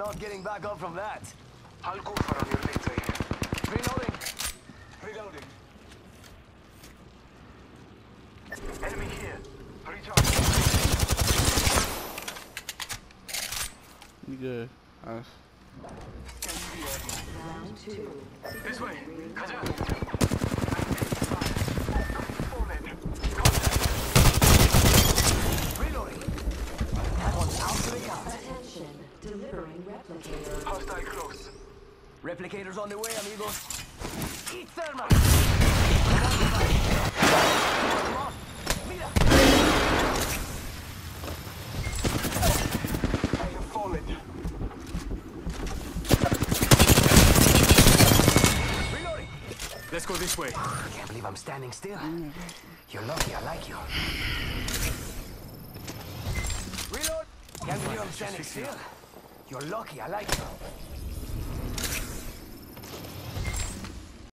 not getting back up from that. I'll go for on your later. Reloading. Reloading. Enemy here. Recharge. You good? Nice. Round 2. This way. Kaja. Reloading. That one's out to the count. Attention. Delivering replicator. Hostile close. Replicators on the way, amigos. Eat thermal. Mira. I have fallen. Reloading. Let's go this way. I can't believe I'm standing still. You're lucky I like you. Reload. Can't believe I'm standing still. You're lucky I like you.